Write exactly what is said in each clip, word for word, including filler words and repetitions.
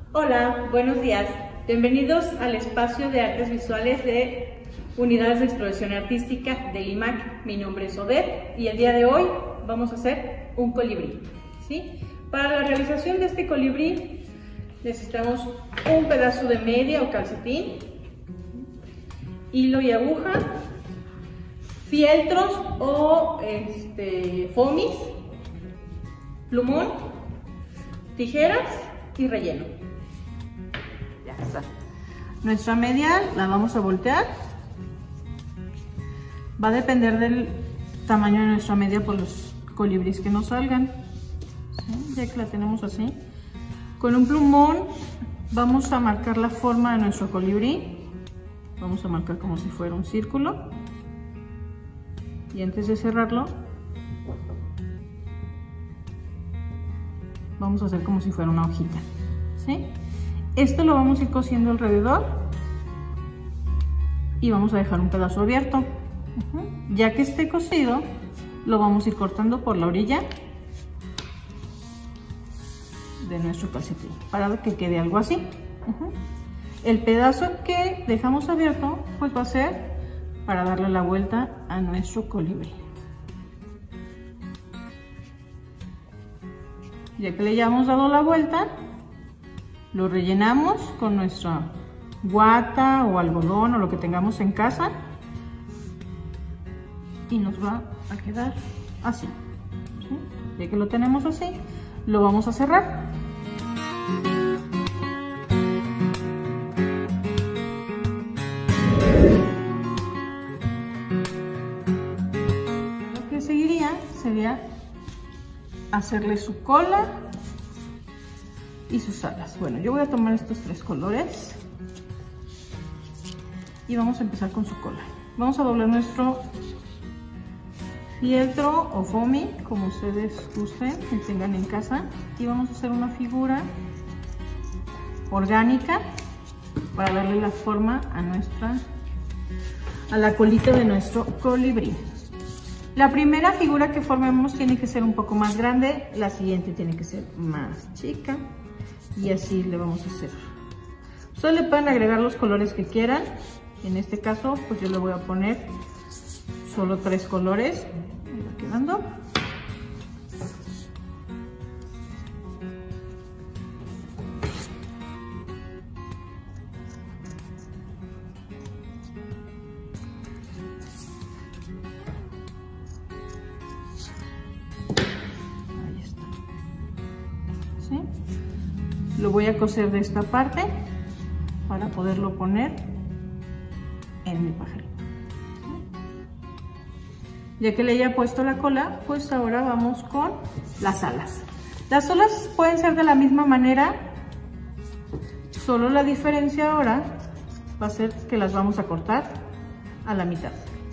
Hola, buenos días. Bienvenidos al espacio de artes visuales de Unidades de Exploración Artística del I M A C. Mi nombre es Odette y el día de hoy vamos a hacer un colibrí, ¿sí? Para la realización de este colibrí necesitamos un pedazo de media o calcetín, hilo y aguja, fieltros o este, fomis, plumón, tijeras y relleno. Ya está. Nuestra media la vamos a voltear. Va a depender del tamaño de nuestra media por los colibríes que nos salgan, ¿sí? Ya que la tenemos así. Con un plumón vamos a marcar la forma de nuestro colibrí. Vamos a marcar como si fuera un círculo. Y antes de cerrarlo, vamos a hacer como si fuera una hojita, ¿sí? Esto lo vamos a ir cosiendo alrededor y vamos a dejar un pedazo abierto. Uh-huh. Ya que esté cosido, lo vamos a ir cortando por la orilla de nuestro calcetín para que quede algo así. Uh-huh. El pedazo que dejamos abierto pues va a ser para darle la vuelta a nuestro colibrí. Ya que le hayamos dado la vuelta, lo rellenamos con nuestra guata o algodón o lo que tengamos en casa y nos va a quedar así, ¿sí? Ya que lo tenemos así, lo vamos a cerrar. Lo que seguiría sería hacerle su cola y sus alas. Bueno, yo voy a tomar estos tres colores y vamos a empezar con su cola. Vamos a doblar nuestro fieltro o foamy, como ustedes gusten y tengan en casa, y vamos a hacer una figura orgánica para darle la forma a nuestra a la colita de nuestro colibrí. La primera figura que formemos tiene que ser un poco más grande, la siguiente tiene que ser más chica y así le vamos a hacer. Ustedes le pueden agregar los colores que quieran. En este caso pues yo le voy a poner solo tres colores. Ahí va quedando. ¿Sí? Lo voy a coser de esta parte para poderlo poner en mi pajarito. Ya que le haya puesto la cola, pues ahora vamos con las alas. Las alas pueden ser de la misma manera, solo la diferencia ahora va a ser que las vamos a cortar a la mitad.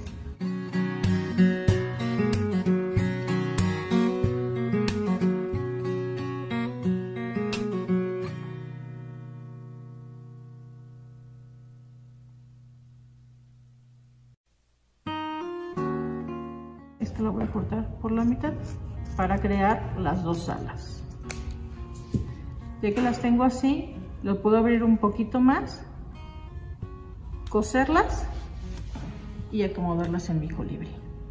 Esto lo voy a cortar por la mitad para crear las dos alas. Ya que las tengo así, lo puedo abrir un poquito más, coserlas y acomodarlas en mi colibrí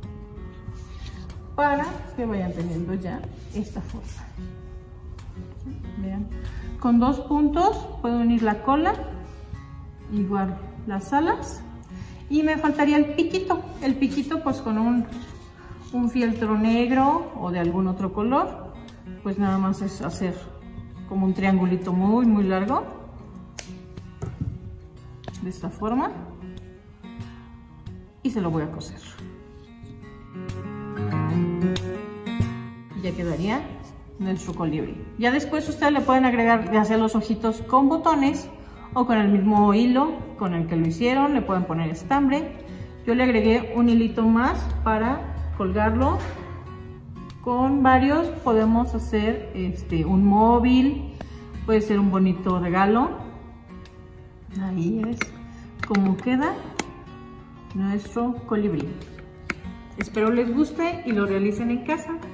para que vayan teniendo ya esta forma. Vean, con dos puntos puedo unir la cola, igual las alas, y me faltaría el piquito. El piquito pues con un un fieltro negro o de algún otro color, pues nada más es hacer como un triangulito muy muy largo de esta forma y se lo voy a coser y ya quedaría nuestro colibrí. Ya después ustedes le pueden agregar ya sea los ojitos con botones o con el mismo hilo con el que lo hicieron, le pueden poner estambre. Yo le agregué un hilito más para colgarlo. Con varios podemos hacer este, un móvil, puede ser un bonito regalo. Ahí es como queda nuestro colibrí. Espero les guste y lo realicen en casa.